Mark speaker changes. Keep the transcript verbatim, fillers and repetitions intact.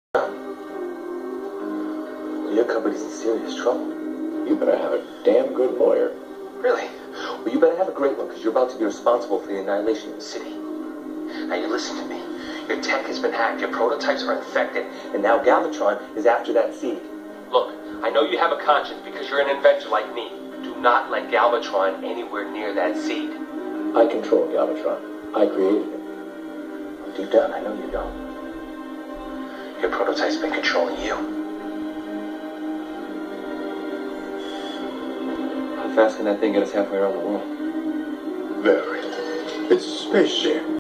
Speaker 1: Well, your company's in serious trouble.
Speaker 2: You better have a damn good lawyer.
Speaker 1: Really? Well, you better have a great one, because you're about to be responsible for the annihilation of the city. Now, you listen to me. Your tech has been hacked, your prototypes are infected, and now Galvatron is after that seed. Look, I know you have a conscience because you're an inventor like me. Do not let Galvatron anywhere near that seed.
Speaker 2: I control Galvatron. I created it.
Speaker 1: Well, deep down, I know you don't. Your prototype's been controlling you. How fast can that thing get us halfway around the world?
Speaker 3: Very. It's a spaceship.